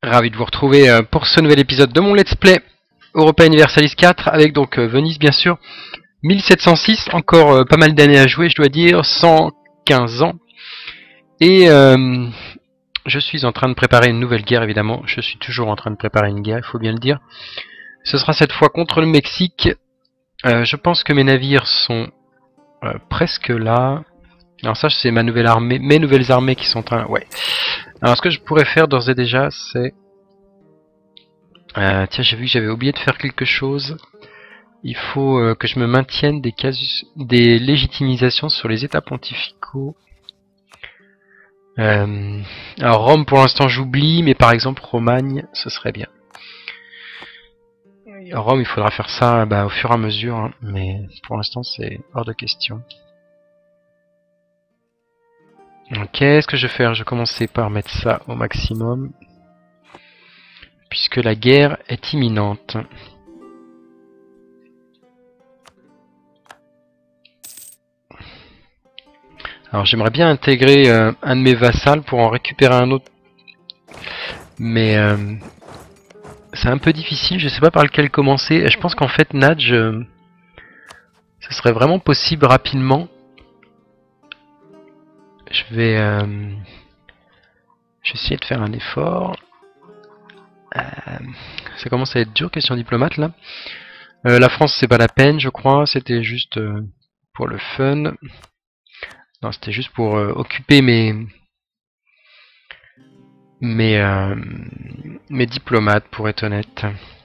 Ravi de vous retrouver pour ce nouvel épisode de mon Let's Play Europa Universalis 4 avec donc Venise bien sûr. 1706, encore pas mal d'années à jouer je dois dire, 115 ans. Et je suis en train de préparer une nouvelle guerre évidemment, je suis toujours en train de préparer une guerre, il faut bien le dire. Ce sera cette fois contre le Mexique. Je pense que mes navires sont presque là. Alors ça c'est ma nouvelle armée, mes nouvelles armées qui sont en train... Ouais. Alors ce que je pourrais faire d'ores et déjà c'est... tiens, j'ai vu que j'avais oublié de faire quelque chose. Il faut que je me maintienne des légitimisations sur les états pontificaux. Alors Rome pour l'instant j'oublie, mais par exemple Romagne, ce serait bien. Rome il faudra faire ça au fur et à mesure, hein, mais pour l'instant c'est hors de question. Ok, ce que je vais faire, je vais commencer par mettre ça au maximum, puisque la guerre est imminente. Alors j'aimerais bien intégrer un de mes vassals pour en récupérer un autre, mais c'est un peu difficile, je sais pas par lequel commencer. Et je pense qu'en fait Nadj, ce serait vraiment possible rapidement. Je vais essayer de faire un effort. Ça commence à être dur, question diplomate là. La France c'est pas la peine je crois, c'était juste pour le fun. Non, c'était juste pour occuper mes diplomates pour être honnête.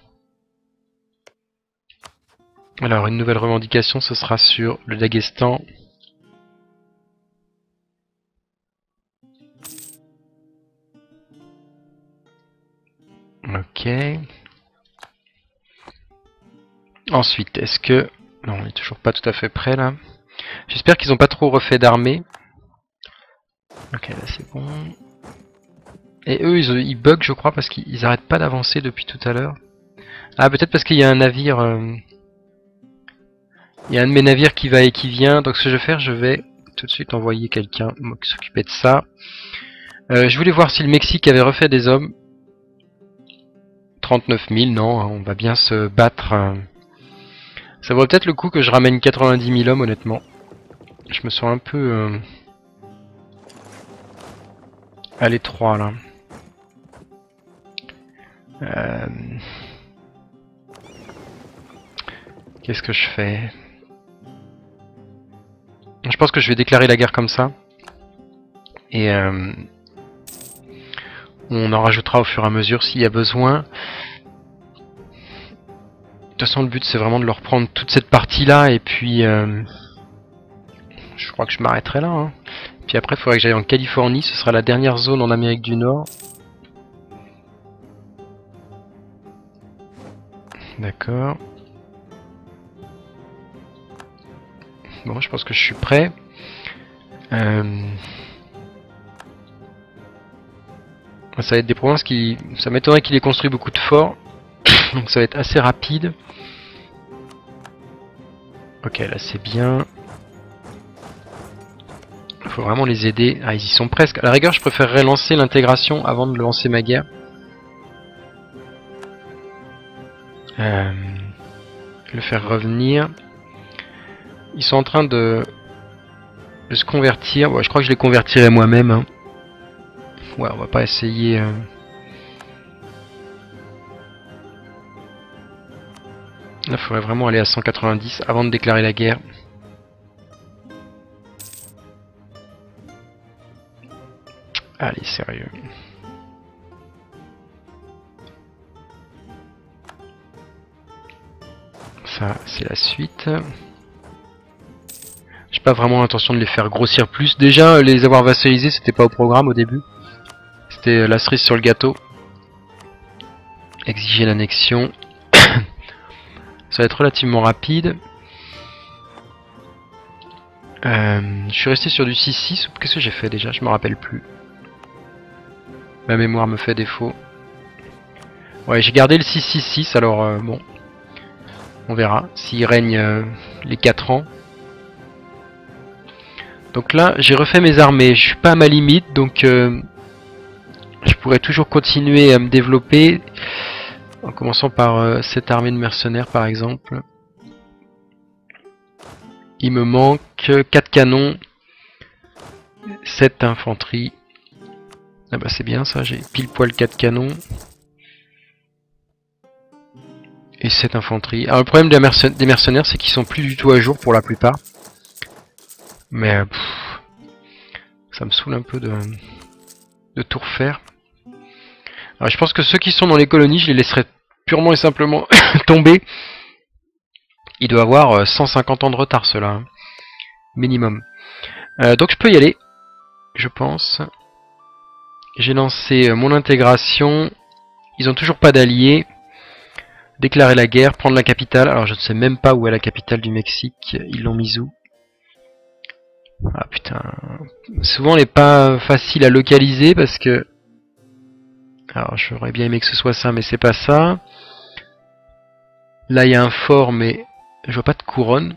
Alors une nouvelle revendication ce sera sur le Daghestan. Ok. Ensuite, est-ce que... Non, on est toujours pas tout à fait prêt là. J'espère qu'ils n'ont pas trop refait d'armée. Ok, là c'est bon. Et eux, ils bug je crois parce qu'ils arrêtent pas d'avancer depuis tout à l'heure. Ah, peut-être parce qu'il y a un navire... Il y a un de mes navires qui va et qui vient. Donc ce que je vais faire, je vais tout de suite envoyer quelqu'un s'occuper de ça. Je voulais voir si le Mexique avait refait des hommes. 39 000, non, on va bien se battre. Ça vaut peut-être le coup que je ramène 90 000 hommes, honnêtement. Je me sens un peu à l'étroit, là. Qu'est-ce que je fais? Je pense que je vais déclarer la guerre comme ça. Et on en rajoutera au fur et à mesure s'il y a besoin. De toute façon, le but c'est vraiment de leur prendre toute cette partie-là et puis je crois que je m'arrêterai là. Hein. Puis après, il faudrait que j'aille en Californie. Ce sera la dernière zone en Amérique du Nord. D'accord. Bon, je pense que je suis prêt. Ça va être des provinces qui... Ça m'étonnerait qu'il ait construit beaucoup de forts. Donc ça va être assez rapide. Ok, là c'est bien. Il faut vraiment les aider. Ah, ils y sont presque. À la rigueur, je préférerais lancer l'intégration avant de lancer ma guerre. Le faire revenir. Ils sont en train de se convertir. Ouais, je crois que je les convertirai moi-même. Hein. Ouais, on va pas essayer... Là, il faudrait vraiment aller à 190 avant de déclarer la guerre. Allez, sérieux. Ça, c'est la suite. J'ai pas vraiment l'intention de les faire grossir plus. Déjà, les avoir vassalisés, c'était pas au programme au début. C'était la cerise sur le gâteau. Exiger l'annexion. Ça va être relativement rapide. Je suis resté sur du 6-6. Qu'est-ce que j'ai fait déjà? Je me rappelle plus. Ma mémoire me fait défaut. Ouais, j'ai gardé le 6-6-6. Alors, bon. On verra s'il règne les 4 ans. Donc là, j'ai refait mes armées. Je suis pas à ma limite. Donc, Je pourrais toujours continuer à me développer, en commençant par cette armée de mercenaires par exemple. Il me manque 4 canons, 7 infanterie. Ah bah c'est bien ça, j'ai pile poil 4 canons. Et 7 infanterie. Alors le problème des mercenaires, c'est qu'ils sont plus du tout à jour pour la plupart. Mais ça me saoule un peu de tout refaire. Alors je pense que ceux qui sont dans les colonies, je les laisserai purement et simplement tomber. Il doit avoir 150 ans de retard ceux-là, hein. Minimum. Donc je peux y aller, je pense. J'ai lancé mon intégration. Ils ont toujours pas d'alliés. Déclarer la guerre, prendre la capitale. Alors je ne sais même pas où est la capitale du Mexique. Ils l'ont mise où? Ah putain. Souvent elle n'est pas facile à localiser parce que... Alors j'aurais bien aimé que ce soit ça, mais c'est pas ça. Là il y a un fort, mais je vois pas de couronne.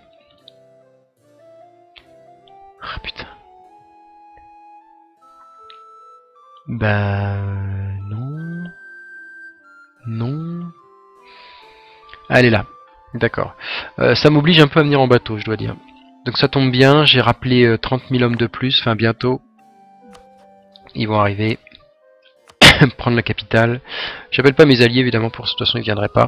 Ah putain. Bah... non. Non. Ah, elle est là. D'accord. Ça m'oblige un peu à venir en bateau, je dois dire. Donc ça tombe bien, j'ai rappelé 30 000 hommes de plus, enfin bientôt. Ils vont arriver. Prendre la capitale. J'appelle pas mes alliés évidemment, pour de toute façon ils viendraient pas.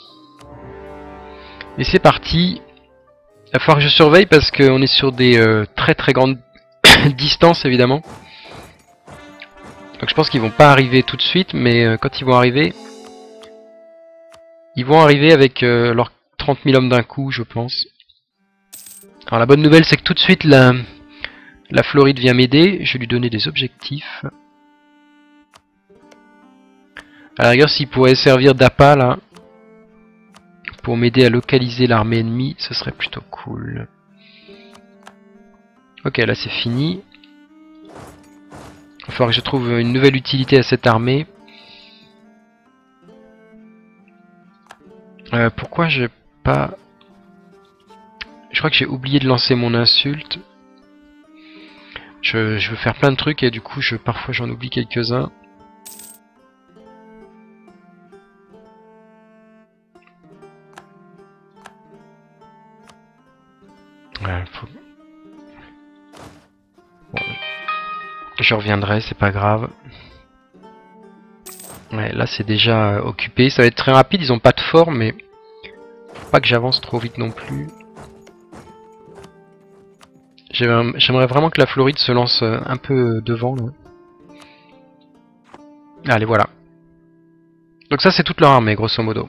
Et c'est parti. Il va falloir que je surveille parce qu'on est sur des très très grandes distances évidemment. Donc je pense qu'ils vont pas arriver tout de suite, mais quand ils vont arriver avec leurs 30 000 hommes d'un coup, je pense. Alors la bonne nouvelle, c'est que tout de suite la Floride vient m'aider. Je vais lui donner des objectifs. À la rigueur, s'il pourrait servir d'appât là, pour m'aider à localiser l'armée ennemie, ce serait plutôt cool. Ok, là c'est fini. Il va falloir que je trouve une nouvelle utilité à cette armée. Pourquoi j'ai pas... Je crois que j'ai oublié de lancer mon insulte. Je veux faire plein de trucs et du coup parfois j'en oublie quelques-uns. Ouais, bon, je reviendrai, c'est pas grave. Ouais, là c'est déjà occupé. Ça va être très rapide, ils ont pas de fort, mais faut pas que j'avance trop vite non plus. J'aimerais vraiment que la Floride se lance un peu devant là. Allez, voilà. Donc ça c'est toute leur armée grosso modo.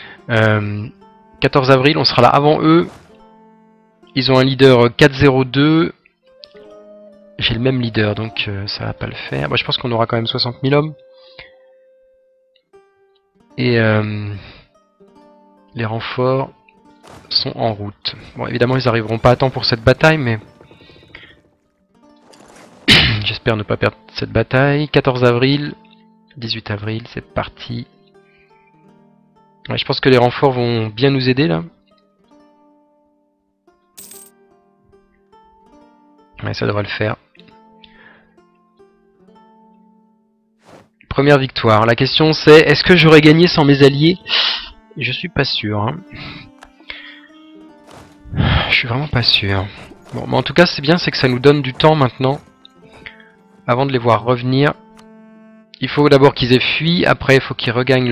14 avril, on sera là avant eux. Ils ont un leader 402. J'ai le même leader, donc ça va pas le faire. Moi, je pense qu'on aura quand même 60 000 hommes. Et les renforts sont en route. Bon, évidemment, ils arriveront pas à temps pour cette bataille, mais j'espère ne pas perdre cette bataille. 14 avril, 18 avril, c'est parti. Ouais, je pense que les renforts vont bien nous aider là. Ouais, ça devrait le faire. Première victoire. La question c'est, est-ce que j'aurais gagné sans mes alliés? Je suis pas sûr. Hein. Je suis vraiment pas sûr. Bon, mais en tout cas, c'est bien, c'est que ça nous donne du temps maintenant. Avant de les voir revenir. Il faut d'abord qu'ils aient fui, après il faut qu'ils regagnent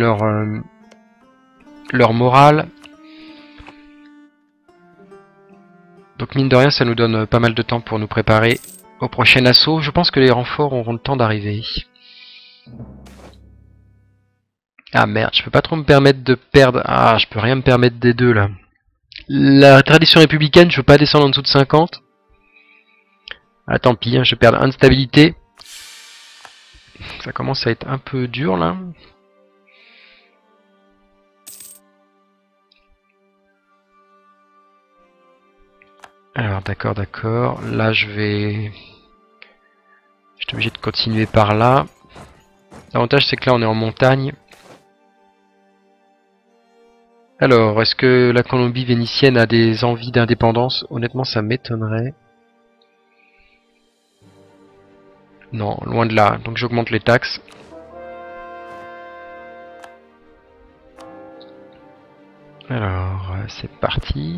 leur morale. Donc mine de rien, ça nous donne pas mal de temps pour nous préparer au prochain assaut. Je pense que les renforts auront le temps d'arriver. Ah merde, je peux pas trop me permettre de perdre... Ah, je peux rien me permettre des deux là. La tradition républicaine, je veux pas descendre en dessous de 50. Ah tant pis, hein, je vais perdre 1 de stabilité. Ça commence à être un peu dur là. Alors d'accord, d'accord. Là je vais... Je suis obligé de continuer par là. L'avantage c'est que là on est en montagne. Alors, est-ce que la Colombie vénitienne a des envies d'indépendance? Honnêtement, ça m'étonnerait. Non, loin de là. Donc j'augmente les taxes. Alors, c'est parti.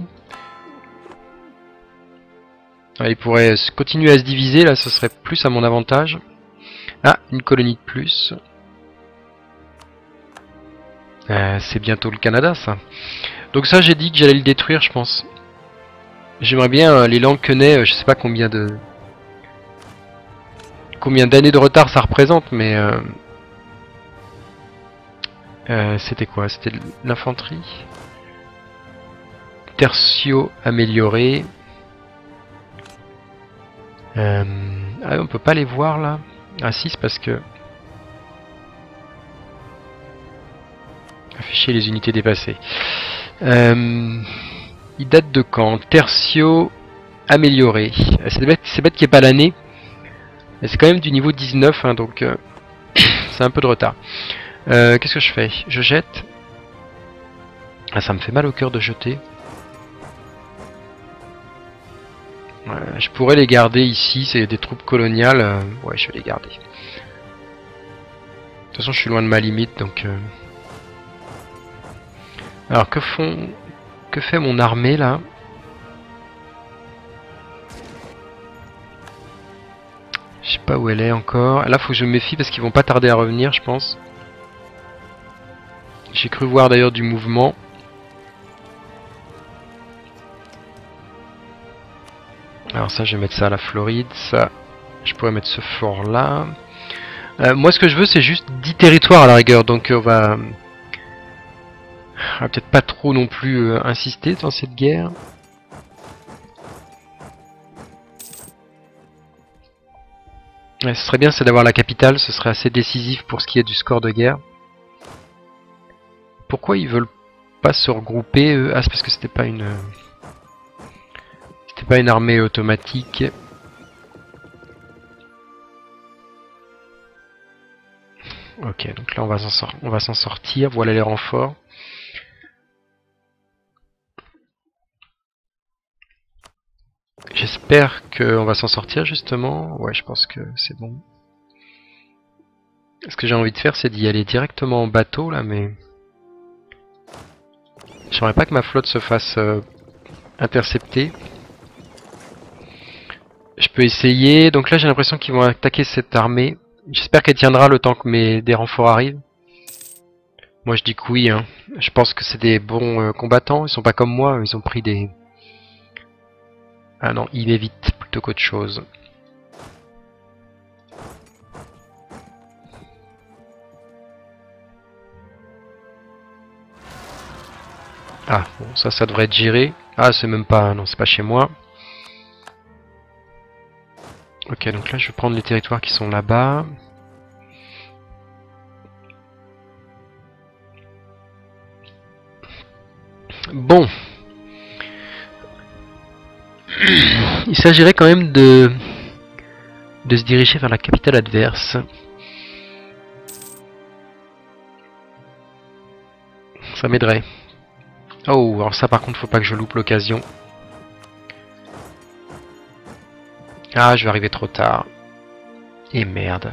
Ah, il pourrait continuer à se diviser, là ce serait plus à mon avantage. Ah, une colonie de plus. C'est bientôt le Canada, ça. Donc ça, j'ai dit que j'allais le détruire, je pense. J'aimerais bien les Lansquenets, je sais pas combien d'années de retard ça représente, mais c'était quoi? C'était de l'infanterie. Tertio amélioré. Ah, on peut pas les voir là. Ah si, c'est parce que afficher les unités dépassées. Il date de quand? Tertio amélioré. C'est bête qu'il n'y ait pas l'année. C'est quand même du niveau 19, hein, donc c'est un peu de retard. Qu'est-ce que je fais? Je jette. Ah, ça me fait mal au cœur de jeter. Je pourrais les garder ici, c'est des troupes coloniales. Ouais, je vais les garder. De toute façon, je suis loin de ma limite, donc... Alors, que fait mon armée, là? Je sais pas où elle est encore. Là, faut que je me méfie parce qu'ils vont pas tarder à revenir, je pense. J'ai cru voir d'ailleurs du mouvement. Alors ça, je vais mettre ça à la Floride. Ça, je pourrais mettre ce fort là. Moi, ce que je veux, c'est juste 10 territoires à la rigueur. Donc, on va peut-être pas trop non plus insister dans cette guerre. Ouais, ce serait bien, c'est d'avoir la capitale. Ce serait assez décisif pour ce qui est du score de guerre. Pourquoi ils veulent pas se regrouper eux? Ah, c'est parce que c'était pas une armée automatique. Ok, donc là on va s'en sortir. Voilà les renforts. J'espère qu'on va s'en sortir justement. Ouais, je pense que c'est bon. Ce que j'ai envie de faire, c'est d'y aller directement en bateau là, mais j'aimerais pas que ma flotte se fasse intercepter. Je peux essayer. Donc là, j'ai l'impression qu'ils vont attaquer cette armée. J'espère qu'elle tiendra le temps que des renforts arrivent. Moi, je dis que oui. Hein. Je pense que c'est des bons combattants. Ils sont pas comme moi. Ils ont pris des... Ah non, ils évitent plutôt qu'autre chose. Ah, bon, ça devrait être géré. Ah, c'est même pas... Non, c'est pas chez moi. Ok, donc là, je vais prendre les territoires qui sont là-bas. Bon. Il s'agirait quand même de se diriger vers la capitale adverse. Ça m'aiderait. Oh, alors ça par contre, faut pas que je loupe l'occasion. Ah, je vais arriver trop tard. Et merde.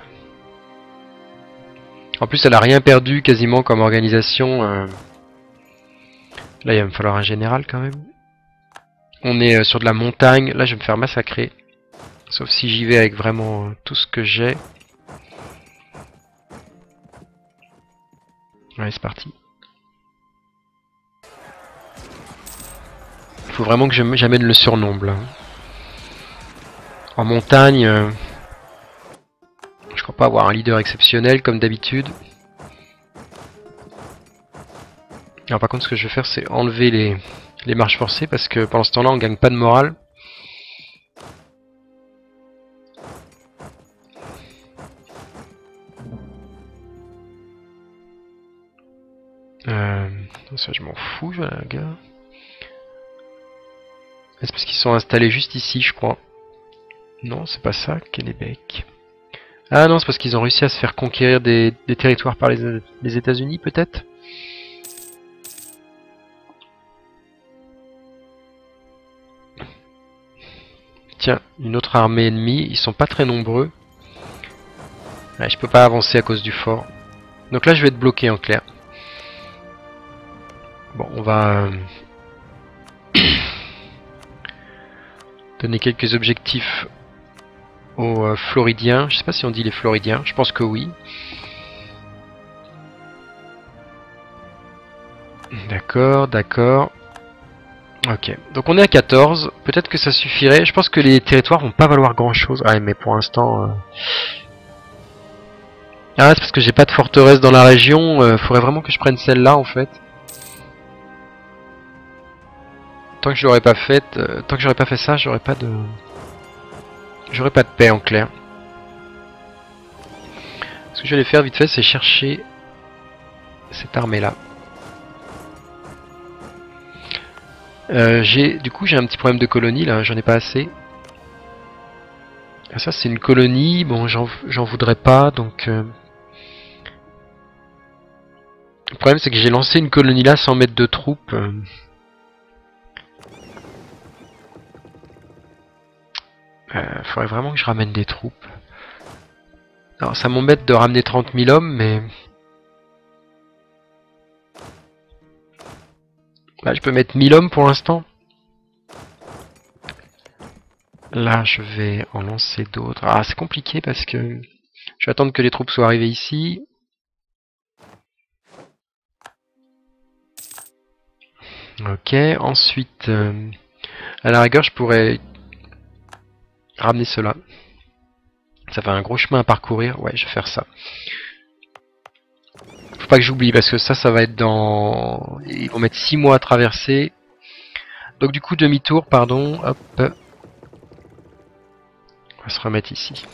En plus, elle a rien perdu quasiment comme organisation. Là, il va me falloir un général quand même. On est sur de la montagne. Là, je vais me faire massacrer. Sauf si j'y vais avec vraiment tout ce que j'ai. Allez, c'est parti. Il faut vraiment que j'amène le surnombre. Là. En montagne, je crois pas avoir un leader exceptionnel comme d'habitude. Alors par contre, ce que je vais faire, c'est enlever les marches forcées parce que pendant ce temps-là, on gagne pas de morale. Ça, je m'en fous, la gare. C'est parce qu'ils sont installés juste ici, je crois. Non, c'est pas ça, Kennebec. Ah non, c'est parce qu'ils ont réussi à se faire conquérir des territoires par les États-Unis, peut-être. Tiens, une autre armée ennemie. Ils sont pas très nombreux. Ouais, je peux pas avancer à cause du fort. Donc là, je vais être bloqué en clair. Bon, on va donner quelques objectifs aux Floridiens. Je sais pas si on dit les Floridiens, je pense que oui. D'accord, d'accord. Ok, donc on est à 14. Peut-être que ça suffirait. Je pense que les territoires vont pas valoir grand chose. Ah, mais pour l'instant... Ah, c'est parce que j'ai pas de forteresse dans la région. Faudrait vraiment que je prenne celle-là en fait. Tant que je l'aurais pas faite, tant que j'aurais pas fait ça, j'aurais pas de paix en clair. Ce que je vais faire vite fait, c'est chercher cette armée-là. Du coup, j'ai un petit problème de colonie là. J'en ai pas assez. Ah, ça, c'est une colonie. Bon, j'en voudrais pas, donc. Le problème, c'est que j'ai lancé une colonie là sans mettre de troupes. Faudrait vraiment que je ramène des troupes. Alors ça m'embête de ramener 30 000 hommes, mais... Là je peux mettre 1000 hommes pour l'instant. Là je vais en lancer d'autres. Ah, c'est compliqué parce que... Je vais attendre que les troupes soient arrivées ici. Ok, ensuite... à la rigueur je pourrais... ramener cela. Ça fait un gros chemin à parcourir. Ouais, je vais faire ça. Faut pas que j'oublie parce que ça va être dans... Ils vont mettre 6 mois à traverser. Donc du coup, demi-tour, pardon. Hop. On va se remettre ici.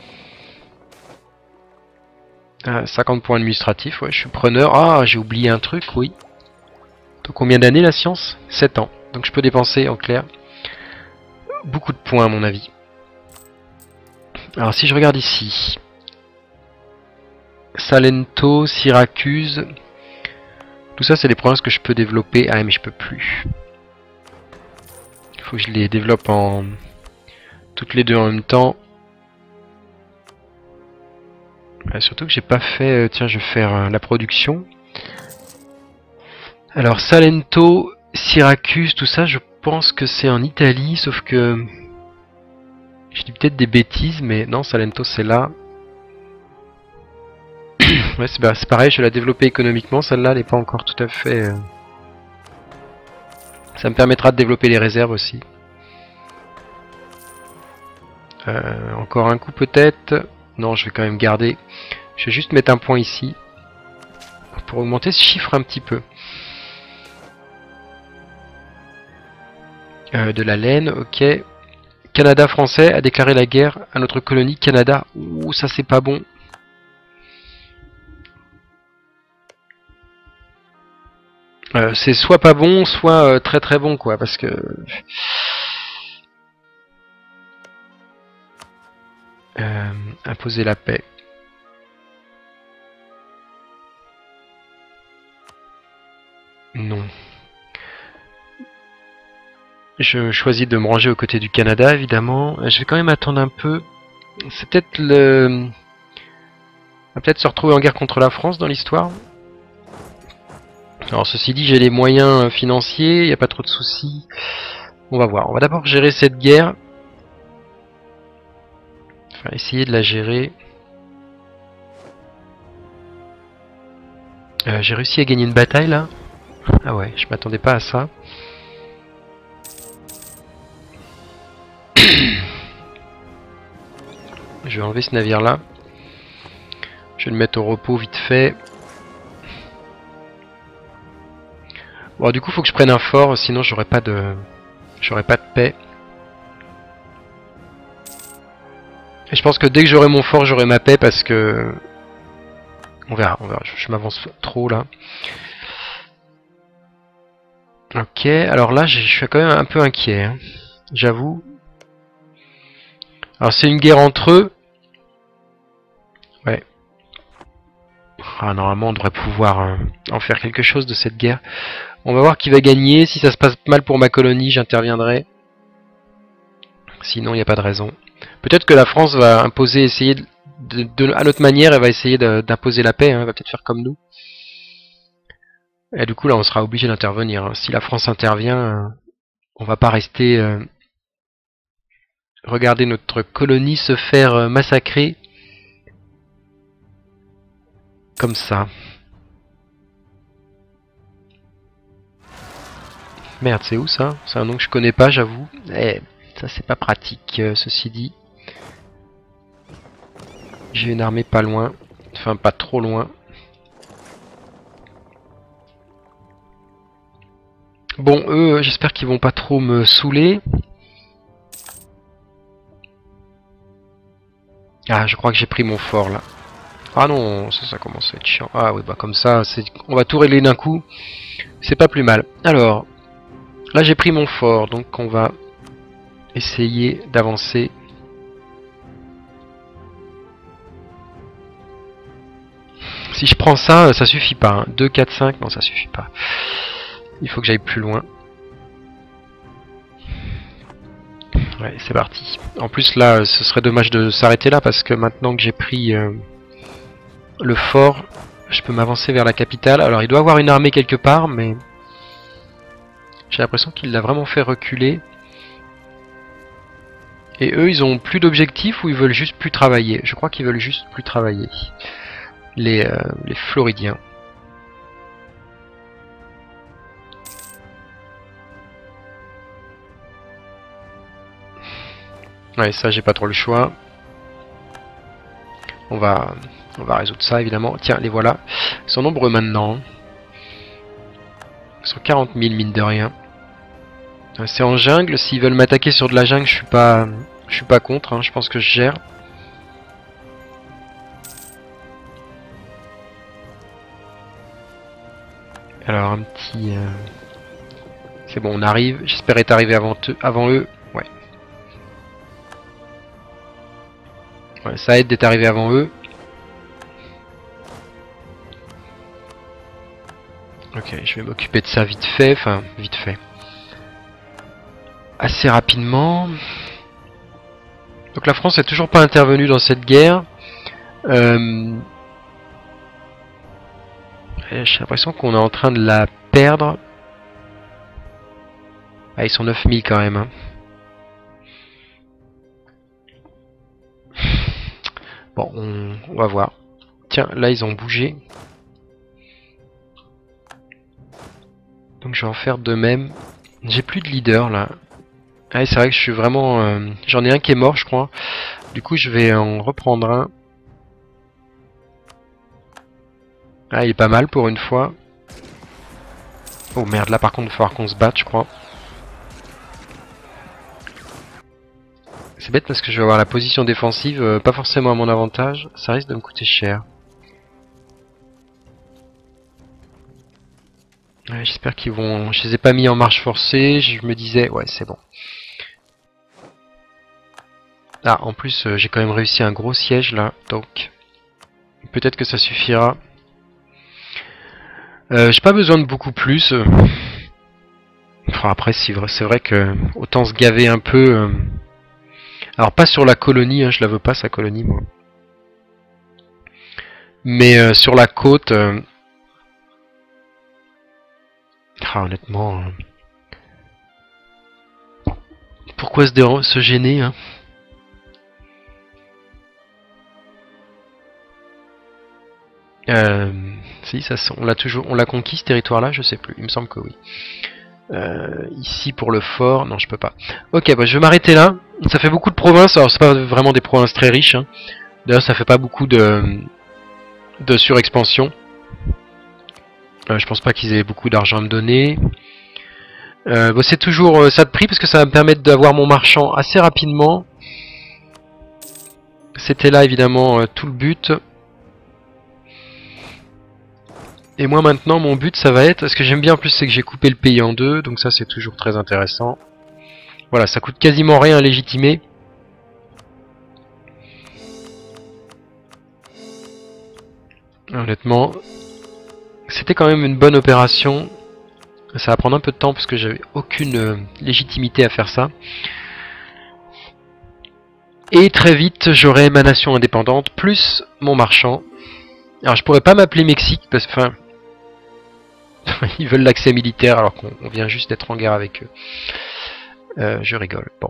50 points administratifs, ouais, je suis preneur. Ah, j'ai oublié un truc, oui. Donc combien d'années la science? 7 ans. Donc je peux dépenser, en clair, beaucoup de points à mon avis. Alors si je regarde ici... Salento, Syracuse... Tout ça, c'est des provinces que je peux développer. Ah, mais je peux plus. Il faut que je les développe en... toutes les deux en même temps. Surtout que j'ai pas fait... tiens, je vais faire la production. Alors, Salento, Syracuse, tout ça, je pense que c'est en Italie, sauf que... Je dis peut-être des bêtises, mais non, Salento, c'est là. Ouais, c'est pareil, je vais la développer économiquement. Celle-là, elle n'est pas encore tout à fait... Ça me permettra de développer les réserves aussi. Encore un coup peut-être. Non, je vais quand même garder. Je vais juste mettre un point ici. Pour augmenter ce chiffre un petit peu. De la laine, ok. Canada français a déclaré la guerre à notre colonie Canada. Ouh, ça c'est pas bon. C'est soit pas bon, soit très très bon quoi, parce que... imposer la paix. Non. Je choisis de me ranger aux côtés du Canada, évidemment. Je vais quand même attendre un peu. C'est peut-être le... On va peut-être se retrouver en guerre contre la France dans l'histoire. Alors ceci dit, j'ai les moyens financiers, il n'y a pas trop de soucis. On va voir. On va d'abord gérer cette guerre. Enfin, essayer de la gérer. J'ai réussi à gagner une bataille là. Ah ouais, je m'attendais pas à ça. Je vais enlever ce navire là. Je vais le mettre au repos vite fait. Bon, du coup, faut que je prenne un fort, sinon j'aurai pas de paix. Et je pense que dès que j'aurai mon fort, j'aurai ma paix parce que... On verra, on verra. Je m'avance trop là. Ok, alors là, je suis quand même un peu inquiet, hein, j'avoue. Alors c'est une guerre entre eux. Ouais. Ah, normalement, on devrait pouvoir en faire quelque chose de cette guerre. On va voir qui va gagner. Si ça se passe mal pour ma colonie, j'interviendrai. Sinon, il n'y a pas de raison. Peut-être que la France va imposer, essayer à notre manière, elle va essayer d'imposer la paix. Hein, elle va peut-être faire comme nous. Et du coup là on sera obligé d'intervenir, hein. Si la France intervient, on va pas rester regarder notre colonie se faire massacrer comme ça. Merde, c'est où ça? C'est un nom que je connais pas, j'avoue. Eh, ça c'est pas pratique, ceci dit. J'ai une armée pas loin. Enfin, pas trop loin. Bon, eux, j'espère qu'ils vont pas trop me saouler. Ah, je crois que j'ai pris mon fort, là. Ah non, ça commence à être chiant. Ah oui, bah comme ça, on va tout régler d'un coup. C'est pas plus mal. Alors, là j'ai pris mon fort, donc on va essayer d'avancer. Si je prends ça, ça suffit pas. Hein. 2, 4, 5, non ça suffit pas. Il faut que j'aille plus loin. Ouais, c'est parti. En plus là, ce serait dommage de s'arrêter là parce que maintenant que j'ai pris le fort, je peux m'avancer vers la capitale. Alors il doit avoir une armée quelque part, mais j'ai l'impression qu'il l'a vraiment fait reculer. Et eux, ils ont plus d'objectifs ou ils veulent juste plus travailler? Je crois qu'ils veulent juste plus travailler. Les Floridiens. Ouais, ça, j'ai pas trop le choix. On va résoudre ça, évidemment. Tiens, les voilà. Ils sont nombreux maintenant. Ils sont 40 000, mine de rien. C'est en jungle. S'ils veulent m'attaquer sur de la jungle, je suis pas contre. Hein. Je pense que je gère. Alors, un petit... C'est bon, on arrive. J'espère être arrivé avant eux. Ouais. Ouais, ça aide d'être arrivé avant eux. Ok, je vais m'occuper de ça vite fait. Enfin, vite fait. Assez rapidement. Donc la France n'est toujours pas intervenue dans cette guerre. J'ai l'impression qu'on est en train de la perdre. Ah, ils sont 9000 quand même. Hein. Bon, on va voir. Tiens, là ils ont bougé. Donc je vais en faire de même. J'ai plus de leader là. Ah, c'est vrai que je suis vraiment... J'en ai un qui est mort je crois. Du coup je vais en reprendre un. Ah, il est pas mal pour une fois. Oh merde, là par contre il va falloir qu'on se batte je crois. C'est bête parce que je vais avoir la position défensive, pas forcément à mon avantage. Ça risque de me coûter cher. Ouais, j'espère qu'ils vont... Je les ai pas mis en marche forcée. Je me disais... Ouais, c'est bon. Ah, en plus, j'ai quand même réussi un gros siège là. Donc, peut-être que ça suffira. J'ai pas besoin de beaucoup plus. Enfin, après, c'est vrai que... Autant se gaver un peu... Alors, pas sur la colonie. Hein, je la veux pas, sa colonie, moi. Mais sur la côte... Ah, honnêtement... Pourquoi se gêner, hein? Si, ça, on l'a conquis ce territoire-là, je sais plus. Il me semble que oui. Ici pour le fort, non, je peux pas. Ok, bah je vais m'arrêter là. Ça fait beaucoup de provinces. Alors c'est pas vraiment des provinces très riches. Hein. D'ailleurs, ça fait pas beaucoup de surexpansion. Je pense pas qu'ils aient beaucoup d'argent à me donner. Bon, c'est toujours ça de prix parce que ça va me permettre d'avoir mon marchand assez rapidement. C'était là évidemment tout le but. Et moi maintenant mon but ça va être, ce que j'aime bien en plus c'est que j'ai coupé le pays en deux, donc ça c'est toujours très intéressant. Voilà, ça coûte quasiment rien à légitimer. Honnêtement, c'était quand même une bonne opération. Ça va prendre un peu de temps parce que j'avais aucune légitimité à faire ça. Et très vite j'aurai ma nation indépendante plus mon marchand. Alors je pourrais pas m'appeler Mexique parce que... Enfin... Ils veulent l'accès militaire alors qu'on vient juste d'être en guerre avec eux. Je rigole. Bon.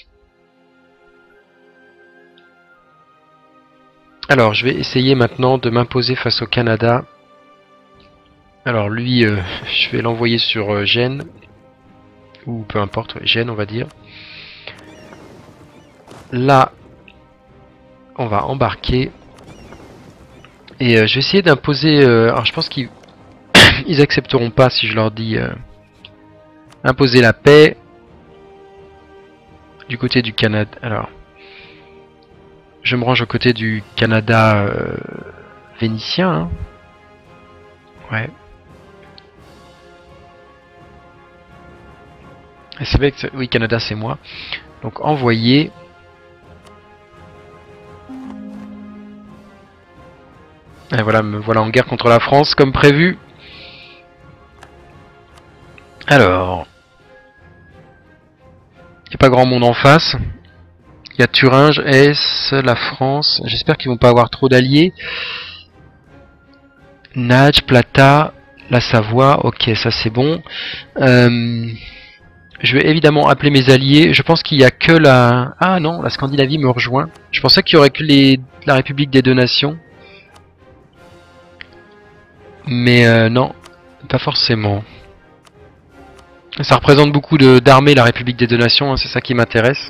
Alors, je vais essayer maintenant de m'imposer face au Canada. Alors lui, je vais l'envoyer sur Gênes. Ou peu importe, Gênes on va dire. Là, on va embarquer. Et je vais essayer d'imposer... alors je pense qu'ils ils accepteront pas si je leur dis imposer la paix du côté du Canada. Alors, je me range au côté du Canada vénitien. Hein. Ouais. C'est vrai que oui, Canada c'est moi. Donc envoyer. Et voilà, me voilà en guerre contre la France comme prévu. Alors, il n'y a pas grand monde en face. Il y a Thuringe, Hesse, la France. J'espère qu'ils vont pas avoir trop d'alliés. Nadj, Plata, la Savoie. Ok, ça c'est bon. Je vais évidemment appeler mes alliés. Je pense qu'il n'y a que la... Ah non, la Scandinavie me rejoint. Je pensais qu'il y aurait que la République des Deux Nations. Mais non, pas forcément. Ça représente beaucoup d'armées, la République des Deux Nations, hein, c'est ça qui m'intéresse.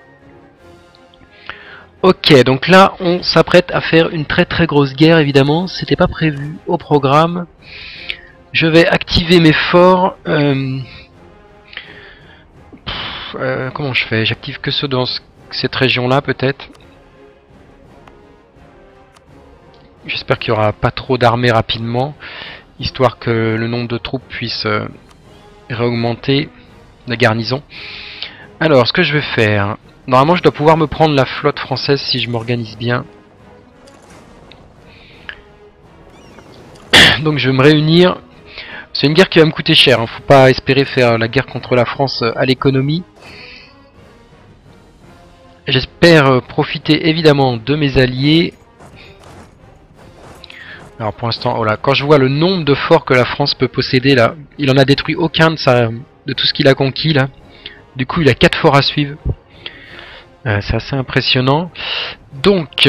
Ok, donc là, on s'apprête à faire une très très grosse guerre, évidemment. C'était pas prévu au programme. Je vais activer mes forts. Comment je fais? J'active que ceux dans cette région-là, peut-être. J'espère qu'il n'y aura pas trop d'armées rapidement, histoire que le nombre de troupes puisse réaugmenter la garnison. Alors, ce que je vais faire... Normalement, je dois pouvoir me prendre la flotte française si je m'organise bien. Donc je vais me réunir. C'est une guerre qui va me coûter cher, hein. Faut pas espérer faire la guerre contre la France à l'économie. J'espère profiter évidemment de mes alliés. Alors pour l'instant, voilà, quand je vois le nombre de forts que la France peut posséder là, il en a détruit aucun de tout ce qu'il a conquis là. Du coup, il a 4 forts à suivre. C'est assez impressionnant. Donc,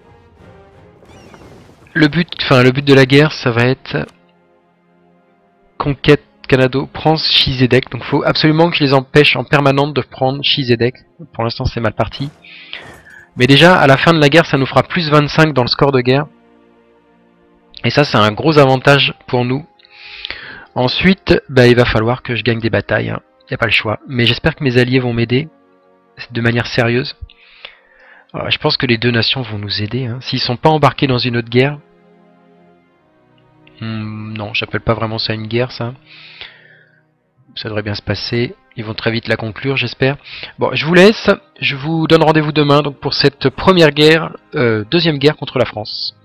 le but de la guerre, ça va être conquête Canado prend Chizedek. Donc, il faut absolument que je les empêche en permanence de prendre Chizedek. Pour l'instant, c'est mal parti. Mais déjà, à la fin de la guerre, ça nous fera plus 25 dans le score de guerre. Et ça, c'est un gros avantage pour nous. Ensuite, bah, il va falloir que je gagne des batailles. Il n'y a pas le choix. Mais j'espère que mes alliés vont m'aider de manière sérieuse. Alors, je pense que les deux nations vont nous aider. Hein. S'ils sont pas embarqués dans une autre guerre... non, j'appelle pas vraiment ça une guerre, ça. Ça devrait bien se passer. Ils vont très vite la conclure, j'espère. Bon, je vous laisse. Je vous donne rendez-vous demain donc pour cette première guerre, deuxième guerre contre la France.